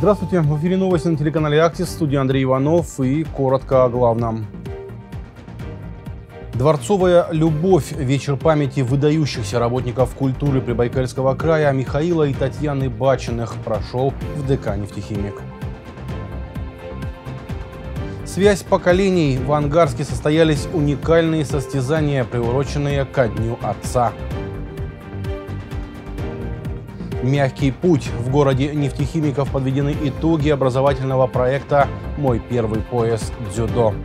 Здравствуйте, в эфире новости на телеканале «Актис», в студии Андрей Иванов и коротко о главном. Дворцовая любовь. Вечер памяти выдающихся работников культуры Прибайкальского края Михаила и Татьяны Бачиных прошел в ДК «Нефтехимик». Связь поколений. В Ангарске состоялись уникальные состязания, приуроченные ко Дню Отца. Мягкий путь. В городе Нефтехимиков подведены итоги образовательного проекта «Мой первый пояс дзюдо».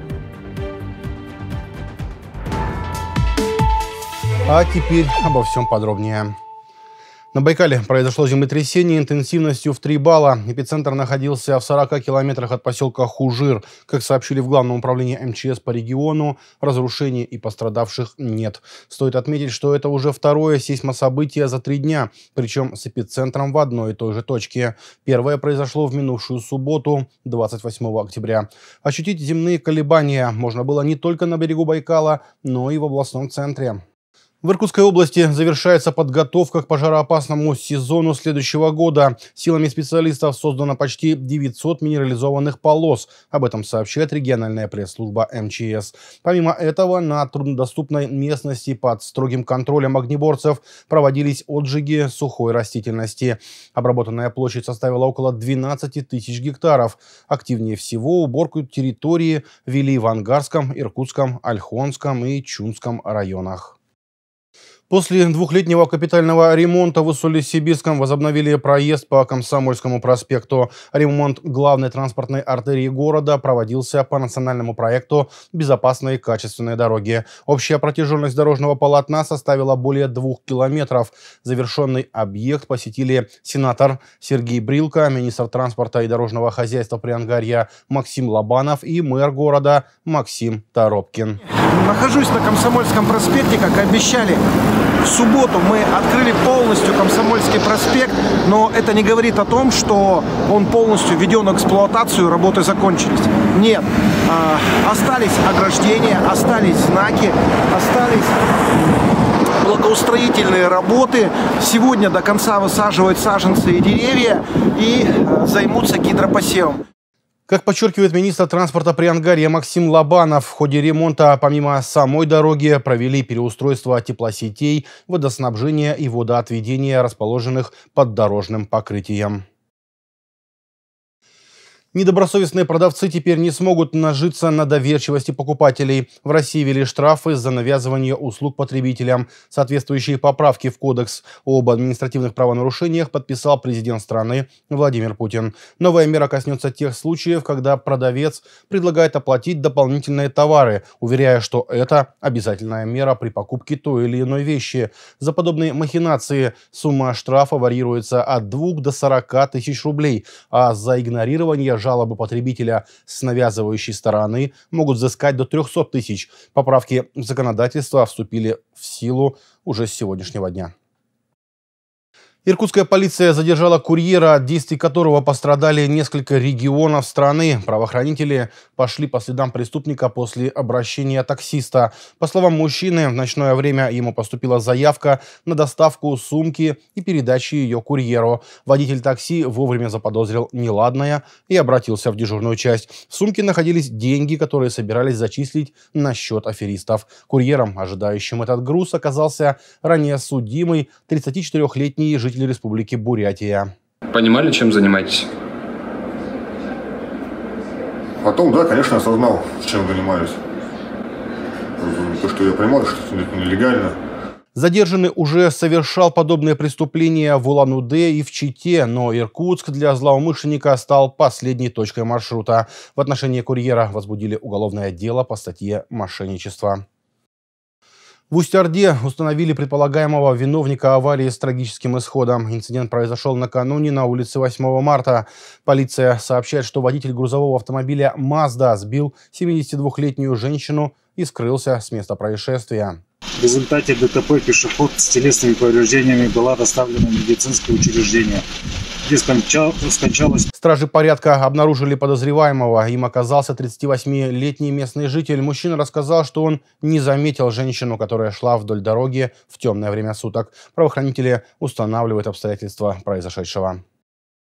А теперь обо всем подробнее. На Байкале произошло землетрясение интенсивностью в 3 балла. Эпицентр находился в 40 километрах от поселка Хужир. Как сообщили в Главном управлении МЧС по региону, разрушений и пострадавших нет. Стоит отметить, что это уже второе сейсмособытие за 3 дня, причем с эпицентром в одной и той же точке. Первое произошло в минувшую субботу, 28 октября. Ощутить земные колебания можно было не только на берегу Байкала, но и в областном центре. В Иркутской области завершается подготовка к пожароопасному сезону следующего года. Силами специалистов создано почти 900 минерализованных полос. Об этом сообщает региональная пресс-служба МЧС. Помимо этого, на труднодоступной местности под строгим контролем огнеборцев проводились отжиги сухой растительности. Обработанная площадь составила около 12 тысяч гектаров. Активнее всего уборку территории вели в Ангарском, Иркутском, Ольхонском и Чумском районах. После двухлетнего капитального ремонта в Усолье-Сибирском возобновили проезд по Комсомольскому проспекту. Ремонт главной транспортной артерии города проводился по национальному проекту «Безопасные и качественные дороги». Общая протяженность дорожного полотна составила более 2 километров. Завершенный объект посетили сенатор Сергей Брилко, министр транспорта и дорожного хозяйства Приангарья Максим Лобанов и мэр города Максим Торопкин. Нахожусь на Комсомольском проспекте, как и обещали. В субботу мы открыли полностью Комсомольский проспект, но это не говорит о том, что он полностью введен в эксплуатацию, работы закончились. Нет, остались ограждения, остались знаки, остались благоустроительные работы. Сегодня до конца высаживают саженцы и деревья и займутся гидропосевом. Как подчеркивает министр транспорта Приангарья Максим Лобанов, в ходе ремонта помимо самой дороги провели переустройство теплосетей, водоснабжения и водоотведения, расположенных под дорожным покрытием. Недобросовестные продавцы теперь не смогут нажиться на доверчивости покупателей. В России ввели штрафы за навязывание услуг потребителям. Соответствующие поправки в Кодекс об административных правонарушениях подписал президент страны Владимир Путин. Новая мера коснется тех случаев, когда продавец предлагает оплатить дополнительные товары, уверяя, что это обязательная мера при покупке той или иной вещи. За подобные махинации сумма штрафа варьируется от 2 до 40 тысяч рублей, а за игнорирование жалобы потребителя с навязывающей стороны могут взыскать до 300 тысяч. Поправки в законодательство вступили в силу уже с сегодняшнего дня. Иркутская полиция задержала курьера, от действий которого пострадали несколько регионов страны. Правоохранители пошли по следам преступника после обращения таксиста. По словам мужчины, в ночное время ему поступила заявка на доставку сумки и передачу ее курьеру. Водитель такси вовремя заподозрил неладное и обратился в дежурную часть. В сумке находились деньги, которые собирались зачислить на счет аферистов. Курьером, ожидающим этот груз, оказался ранее судимый 34-летний житель Республики Бурятия. Понимали, чем занимаетесь? Потом, да, конечно, осознал, чем занимаюсь. То, что я понимал, что это нелегально. Задержанный уже совершал подобные преступления в Улан-Удэ и в Чите, но Иркутск для злоумышленника стал последней точкой маршрута. В отношении курьера возбудили уголовное дело по статье «Мошенничество». В Усть-Орде установили предполагаемого виновника аварии с трагическим исходом. Инцидент произошел накануне на улице 8 марта. Полиция сообщает, что водитель грузового автомобиля «Мазда» сбил 72-летнюю женщину и скрылся с места происшествия. В результате ДТП пешеход с телесными повреждениями была доставлена в медицинское учреждение, где скончалась. Стражи порядка обнаружили подозреваемого. Им оказался 38-летний местный житель. Мужчина рассказал, что он не заметил женщину, которая шла вдоль дороги в темное время суток. Правоохранители устанавливают обстоятельства произошедшего.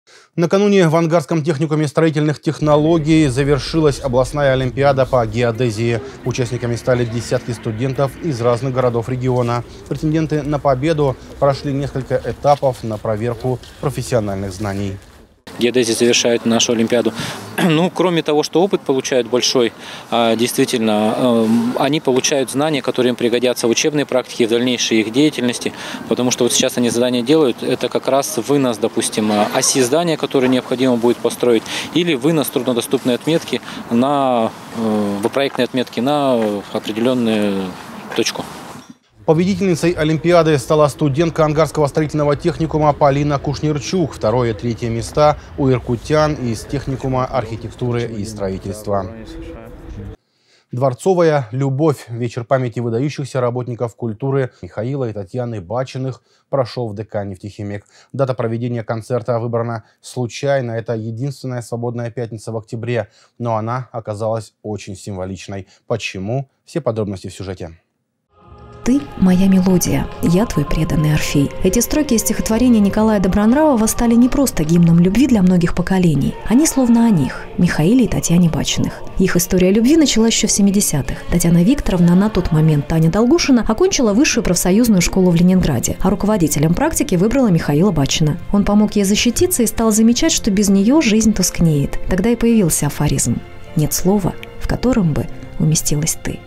Накануне в Ангарском техникуме строительных технологий завершилась областная олимпиада по геодезии. Участниками стали десятки студентов из разных городов региона. Претенденты на победу прошли несколько этапов на проверку профессиональных знаний. Геодезия завершает нашу олимпиаду. Ну, кроме того, что опыт получают большой, действительно, они получают знания, которые им пригодятся в учебной практике, в дальнейшей их деятельности, потому что вот сейчас они задания делают, это как раз вынос, допустим, оси здания, которые необходимо будет построить, или вынос труднодоступной отметки в проектной отметке на определенную точку. Победительницей олимпиады стала студентка Ангарского строительного техникума Полина Кушнирчук. Второе и третье места у иркутян из техникума архитектуры и строительства. Дворцовая любовь. Вечер памяти выдающихся работников культуры Михаила и Татьяны Бачиных прошел в ДК «Нефтехимик». Дата проведения концерта выбрана случайно. Это единственная свободная пятница в октябре, но она оказалась очень символичной. Почему? Все подробности в сюжете. «Ты – моя мелодия, я твой преданный Орфей». Эти строки из стихотворения Николая Добронравова стали не просто гимном любви для многих поколений. Они словно о них – Михаиле и Татьяне Бачиных. Их история любви началась еще в 70-х. Татьяна Викторовна, на тот момент Таня Долгушина, окончила высшую профсоюзную школу в Ленинграде, а руководителем практики выбрала Михаила Бачина. Он помог ей защититься и стал замечать, что без нее жизнь тускнеет. Тогда и появился афоризм «Нет слова, в котором бы уместилась ты».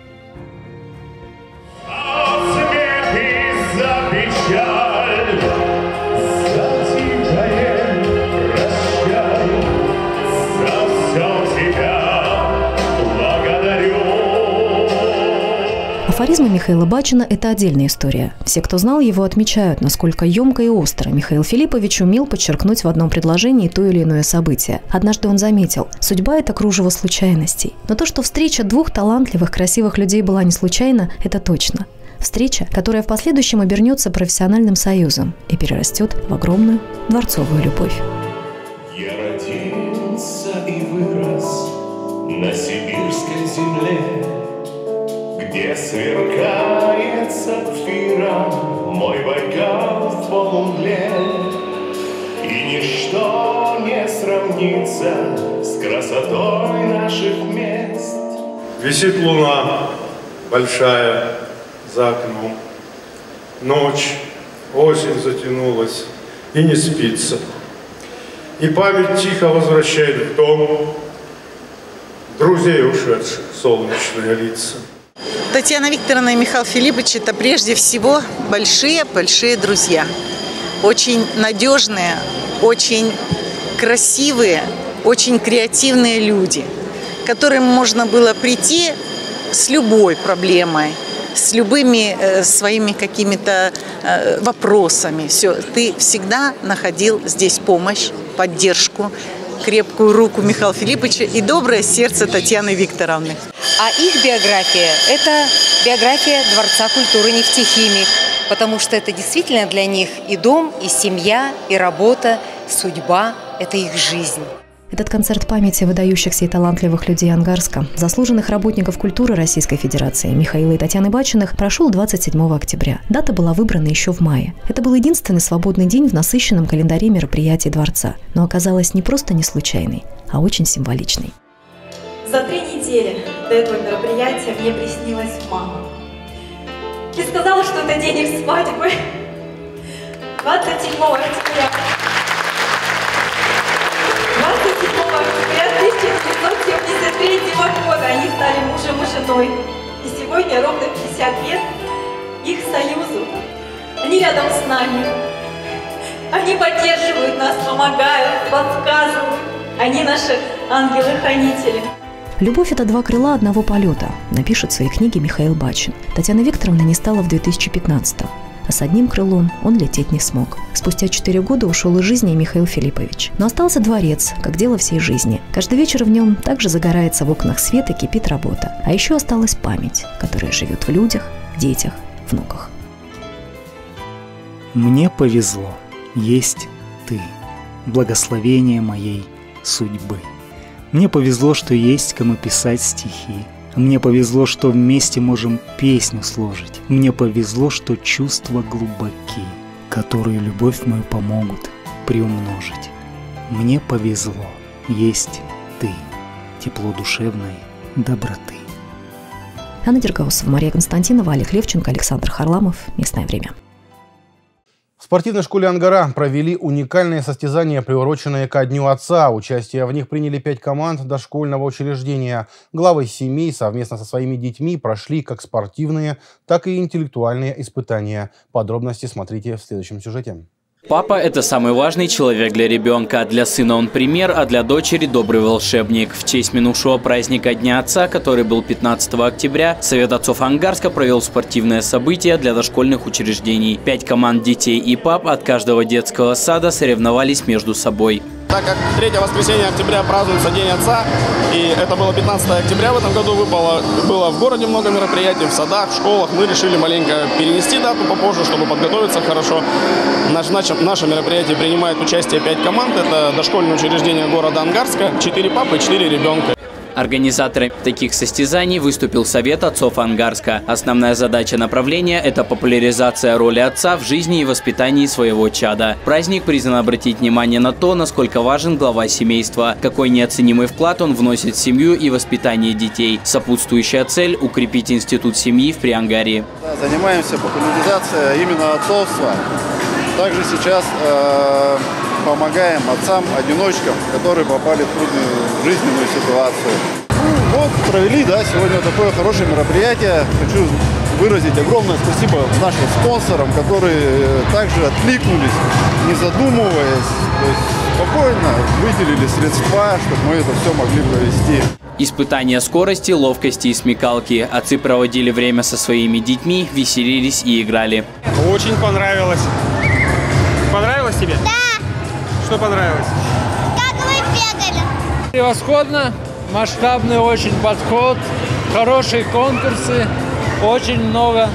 Афоризмы Михаила Бачина – это отдельная история. Все, кто знал его, отмечают, насколько емко и остро Михаил Филиппович умел подчеркнуть в одном предложении то или иное событие. Однажды он заметил: судьба – это кружево случайностей. Но то, что встреча двух талантливых, красивых людей была не случайна, это точно. Встреча, которая в последующем обернется профессиональным союзом и перерастет в огромную дворцовую любовь. Я родился и вырос на сибирской земле, где сверкает сапфиром мой Байкал в полумгле, и ничто не сравнится с красотой наших мест. Висит луна большая за окном, ночь, осень затянулась, и не спится. И память тихо возвращает в дом друзей ушедших солнечные лица. Татьяна Викторовна и Михаил Филиппович – это прежде всего большие-большие друзья. Очень надежные, очень красивые, очень креативные люди, к которым можно было прийти с любой проблемой, с любыми своими какими-то вопросами. Все, ты всегда находил здесь помощь, поддержку, крепкую руку Михаила Филипповича и доброе сердце Татьяны Викторовны. А их биография – это биография Дворца культуры «Нефтехимик», потому что это действительно для них и дом, и семья, и работа, судьба – это их жизнь. Этот концерт памяти выдающихся и талантливых людей Ангарска, заслуженных работников культуры Российской Федерации Михаила и Татьяны Бачиных, прошел 27 октября. Дата была выбрана еще в мае. Это был единственный свободный день в насыщенном календаре мероприятий Дворца, но оказалась не просто не случайной, а очень символичной. За 3 недели до этого мероприятия мне приснилась мама. И сказала, что это день их свадьбы. 27 октября. 27 октября 1973 года они стали мужем и женой. И сегодня ровно 50 лет их союзу. Они рядом с нами. Они поддерживают нас, помогают, подсказывают. Они наши ангелы-хранители. «Любовь – это два крыла одного полета», напишет в своей книге Михаил Бачин. Татьяна Викторовна не стала в 2015-м. А с одним крылом он лететь не смог. Спустя 4 года ушел из жизни и Михаил Филиппович. Но остался дворец, как дело всей жизни. Каждый вечер в нем также загорается в окнах свет и кипит работа. А еще осталась память, которая живет в людях, детях, внуках. Мне повезло. Есть ты. Благословение моей судьбы. Мне повезло, что есть кому писать стихи. Мне повезло, что вместе можем песню сложить. Мне повезло, что чувства глубоки, которые любовь мою помогут приумножить. Мне повезло. Есть ты. Тепло душевной доброты. Анна Дергаусова, Мария Константинова, Олег Левченко, Александр Харламов. Местное время. В спортивной школе «Ангара» провели уникальные состязания, приуроченные ко Дню отца. Участие в них приняли 5 команд дошкольного учреждения. Главы семей совместно со своими детьми прошли как спортивные, так и интеллектуальные испытания. Подробности смотрите в следующем сюжете. Папа – это самый важный человек для ребенка. Для сына он пример, а для дочери – добрый волшебник. В честь минувшего праздника Дня отца, который был 15 октября, Совет отцов Ангарска провел спортивное событие для дошкольных учреждений. 5 команд детей и пап от каждого детского сада соревновались между собой. Так как 3 воскресенье октября празднуется День отца, и это было 15 октября в этом году, было в городе много мероприятий, в садах, в школах, мы решили маленько перенести дату попозже, чтобы подготовиться хорошо. Наше мероприятие принимает участие 5 команд, это дошкольное учреждение города Ангарска, 4 папы и 4 ребенка. Организатором таких состязаний выступил Совет отцов Ангарска. Основная задача направления – это популяризация роли отца в жизни и воспитании своего чада. Праздник призван обратить внимание на то, насколько важен глава семейства, какой неоценимый вклад он вносит в семью и воспитание детей. Сопутствующая цель – укрепить институт семьи в Приангарии. Занимаемся популяризацией именно отцовства. Также сейчас помогаем отцам-одиночкам, которые попали в трудную жизненную ситуацию. Вот, провели, сегодня такое хорошее мероприятие. Хочу выразить огромное спасибо нашим спонсорам, которые также откликнулись, не задумываясь, то есть спокойно выделили средства, чтобы мы это все могли провести. Испытания скорости, ловкости и смекалки. Отцы проводили время со своими детьми, веселились и играли. Очень понравилось. Понравилось тебе? Да. Что понравилось? Как вы бегали. Превосходно, масштабный очень подход, хорошие конкурсы, очень много.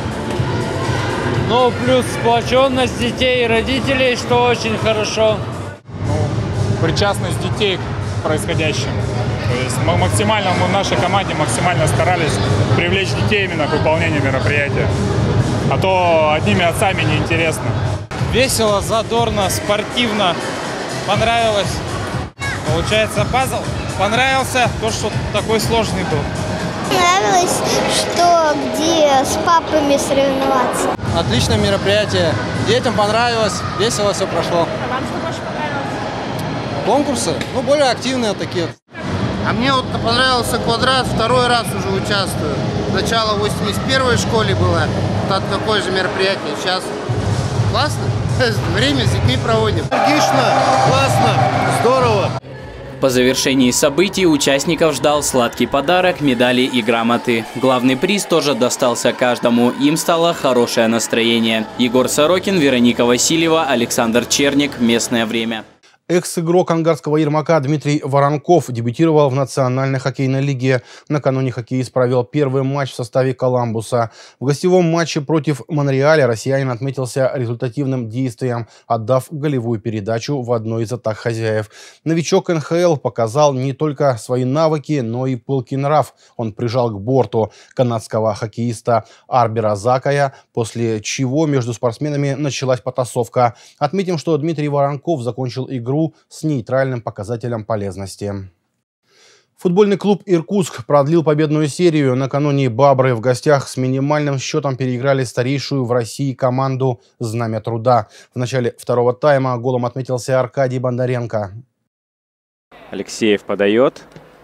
Ну, плюс сплоченность детей и родителей, что очень хорошо. Причастность детей к происходящему. То есть мы в нашей команде максимально старались привлечь детей именно к выполнению мероприятия. А то одними отцами неинтересно. Весело, задорно, спортивно. Понравилось. Получается, пазл понравился, то, что такой сложный был. Понравилось, что где с папами соревноваться. Отличное мероприятие. Детям понравилось, весело все прошло. А вам что больше понравилось? Конкурсы, более активные такие. А мне вот понравился квадрат, 2-й раз уже участвую. Сначала в 81-й школе было такое же мероприятие. Сейчас классно. Время с детьми проводим. Энергично, классно, здорово. По завершении событий участников ждал сладкий подарок, медали и грамоты. Главный приз тоже достался каждому. Им стало хорошее настроение. Егор Сорокин, Вероника Васильева, Александр Черник. Местное время. Экс-игрок ангарского Ермака Дмитрий Воронков дебютировал в Национальной хоккейной лиге. Накануне хоккеист провел первый матч в составе «Коламбуса». В гостевом матче против Монреаля россиянин отметился результативным действием, отдав голевую передачу в одной из атак хозяев. Новичок НХЛ показал не только свои навыки, но и пылкий нрав. Он прижал к борту канадского хоккеиста Арбера Закая, после чего между спортсменами началась потасовка. Отметим, что Дмитрий Воронков закончил игру с нейтральным показателем полезности. Футбольный клуб «Иркутск» продлил победную серию. Накануне «Бабры» в гостях с минимальным счетом переиграли старейшую в России команду «Знамя труда». В начале второго тайма голом отметился Аркадий Бондаренко. Алексеев подает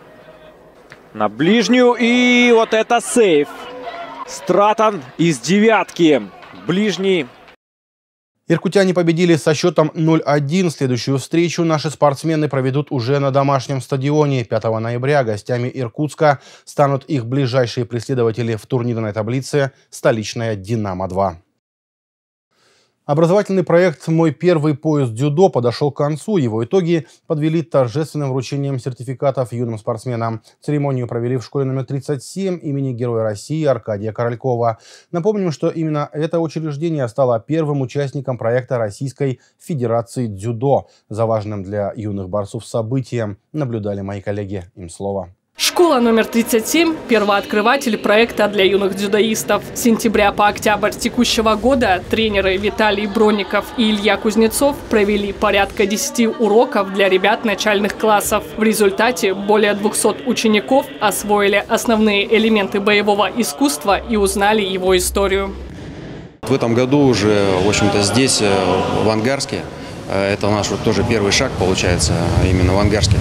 на ближнюю, и вот это сейв. Стратон из девятки. Ближний. Иркутяне победили со счетом 0-1. Следующую встречу наши спортсмены проведут уже на домашнем стадионе. 5 ноября гостями Иркутска станут их ближайшие преследователи в турнирной таблице столичная «Динамо-2». Образовательный проект «Мой первый поезд дзюдо» подошел к концу. Его итоги подвели торжественным вручением сертификатов юным спортсменам. Церемонию провели в школе номер 37 имени Героя России Аркадия Королькова. Напомним, что именно это учреждение стало первым участником проекта Российской Федерации дзюдо. За важным для юных борцов событием наблюдали мои коллеги. Им слово. Школа номер 37 – первооткрыватель проекта для юных дзюдоистов. С сентября по октябрь текущего года тренеры Виталий Бронников и Илья Кузнецов провели порядка 10 уроков для ребят начальных классов. В результате более 200 учеников освоили основные элементы боевого искусства и узнали его историю. В этом году уже, в общем-то, здесь, в Ангарске, это наш вот тоже первый шаг, получается, именно в Ангарске.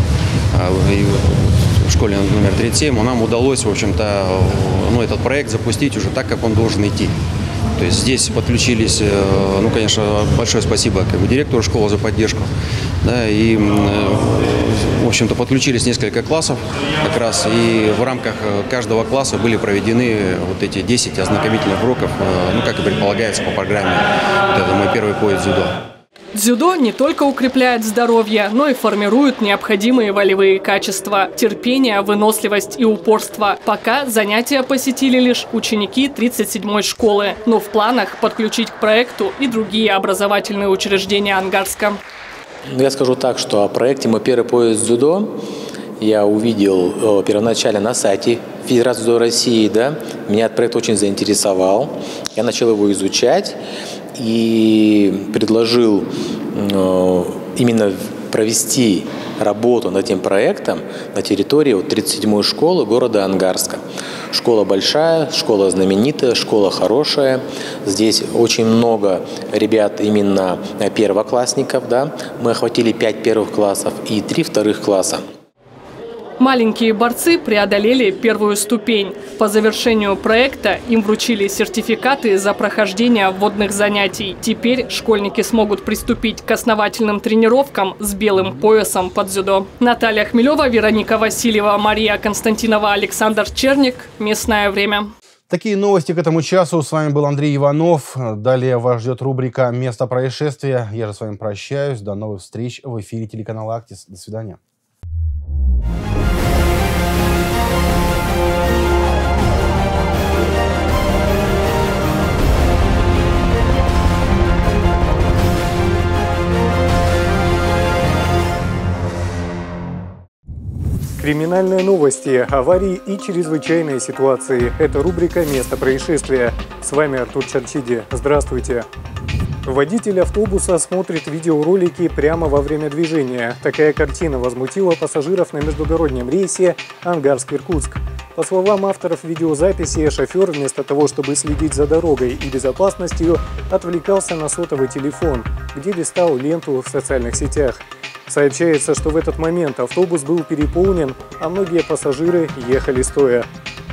В школе номер 37 нам удалось, в общем-то, этот проект запустить уже так, как он должен идти. То есть здесь подключились, конечно, большое спасибо директору школы за поддержку. Да, и, в общем-то, подключились несколько классов как раз, и в рамках каждого класса были проведены вот эти 10 ознакомительных уроков, как и предполагается по программе. Вот это мой первый поезд дзюдо. Дзюдо не только укрепляет здоровье, но и формирует необходимые волевые качества – терпение, выносливость и упорство. Пока занятия посетили лишь ученики 37-й школы, но в планах подключить к проекту и другие образовательные учреждения Ангарска. Я скажу так, что о проекте «Мой первый поезд дзюдо» я увидел первоначально на сайте Федерации дзюдо России. Да? Меня этот проект очень заинтересовал. Я начал его изучать и предложил именно провести работу над этим проектом на территории 37-й школы города Ангарска. Школа большая, школа знаменитая, школа хорошая. Здесь очень много ребят именно первоклассников. Да? Мы охватили 5 первых классов и 3 вторых класса. Маленькие борцы преодолели первую ступень. По завершению проекта им вручили сертификаты за прохождение вводных занятий. Теперь школьники смогут приступить к основательным тренировкам с белым поясом по дзюдо. Наталья Хмелева, Вероника Васильева, Мария Константинова, Александр Черник. Местное время. Такие новости к этому часу. С вами был Андрей Иванов. Далее вас ждет рубрика «Место происшествия». Я же с вами прощаюсь. До новых встреч в эфире телеканала «Актис». До свидания. Криминальные новости, аварии и чрезвычайные ситуации. Это рубрика «Место происшествия». С вами Артур Чарчиди. Здравствуйте. Водитель автобуса смотрит видеоролики прямо во время движения. Такая картина возмутила пассажиров на междугороднем рейсе Ангарск-Иркутск. По словам авторов видеозаписи, шофер вместо того, чтобы следить за дорогой и безопасностью, отвлекался на сотовый телефон, где листал ленту в социальных сетях. Сообщается, что в этот момент автобус был переполнен, а многие пассажиры ехали стоя.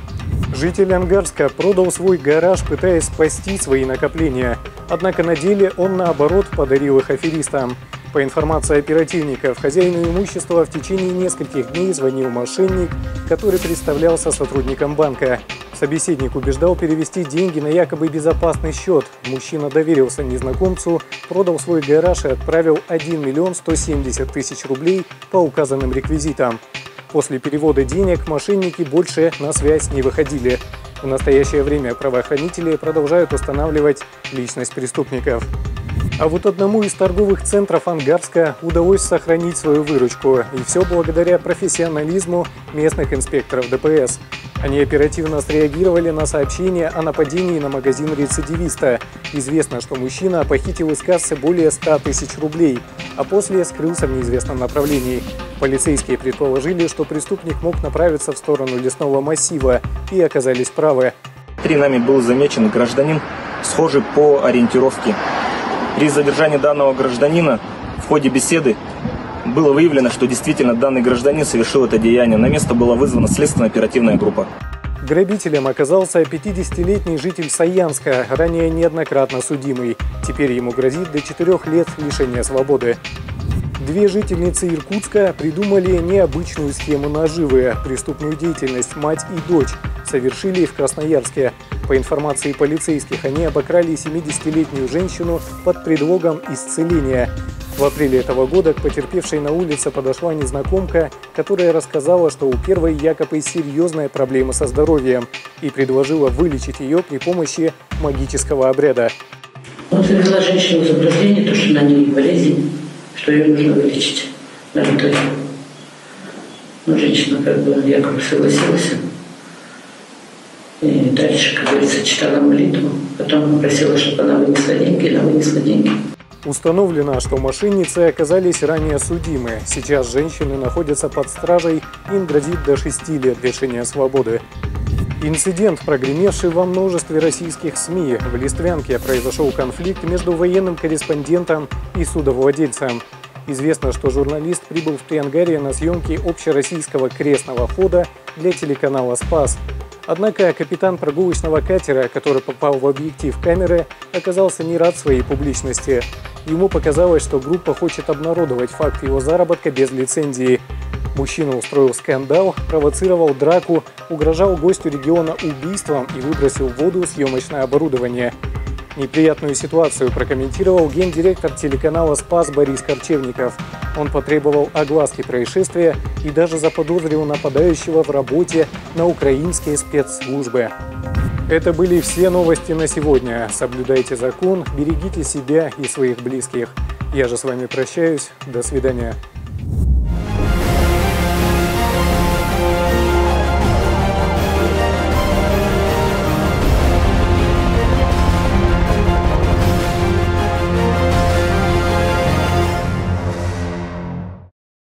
Житель Ангарска продал свой гараж, пытаясь спасти свои накопления. Однако на деле он, наоборот, подарил их аферистам. По информации оперативников, хозяину имущества в течение нескольких дней звонил мошенник, который представлялся сотрудником банка. Собеседник убеждал перевести деньги на якобы безопасный счет. Мужчина доверился незнакомцу, продал свой гараж и отправил 1 миллион 170 тысяч рублей по указанным реквизитам. После перевода денег мошенники больше на связь не выходили. В настоящее время правоохранители продолжают устанавливать личность преступников. А вот одному из торговых центров Ангарска удалось сохранить свою выручку. И все благодаря профессионализму местных инспекторов ДПС. Они оперативно среагировали на сообщение о нападении на магазин рецидивиста. Известно, что мужчина похитил из кассы более 100 тысяч рублей, а после скрылся в неизвестном направлении. Полицейские предположили, что преступник мог направиться в сторону лесного массива, и оказались правы. Нами был замечен гражданин, схожий по ориентировке. При задержании данного гражданина в ходе беседы было выявлено, что действительно данный гражданин совершил это деяние. На место была вызвана следственно-оперативная группа. Грабителем оказался 50-летний житель Саянска, ранее неоднократно судимый. Теперь ему грозит до 4 лет лишения свободы. Две жительницы Иркутска придумали необычную схему наживы. Преступную деятельность мать и дочь совершили в Красноярске. По информации полицейских, они обокрали 70-летнюю женщину под предлогом исцеления. В апреле этого года к потерпевшей на улице подошла незнакомка, которая рассказала, что у первой якобы серьезная проблема со здоровьем, и предложила вылечить ее при помощи магического обряда. Он совершила женщину заблуждение, то, что на ней болезнь, что ее нужно вылечить на ритуале. Но женщина как бы якобы согласилась. И дальше, как говорится, читала молитву. Потом просила, чтобы она вынесла деньги, и она вынесла деньги. Установлено, что мошенницы оказались ранее судимы. Сейчас женщины находятся под стражей, им грозит до 6 лет лишения свободы. Инцидент, прогремевший во множестве российских СМИ. В Листвянке произошел конфликт между военным корреспондентом и судовладельцем. Известно, что журналист прибыл в Приангарье на съемки общероссийского крестного хода для телеканала «Спас». Однако капитан прогулочного катера, который попал в объектив камеры, оказался не рад своей публичности. Ему показалось, что группа хочет обнародовать факт его заработка без лицензии. Мужчина устроил скандал, провоцировал драку, угрожал гостю региона убийством и выбросил в воду съемочное оборудование. Неприятную ситуацию прокомментировал гендиректор телеканала «Спас» Борис Корчевников. Он потребовал огласки происшествия и даже заподозрил нападающего в работе на украинские спецслужбы. Это были все новости на сегодня. Соблюдайте закон, берегите себя и своих близких. Я же с вами прощаюсь. До свидания.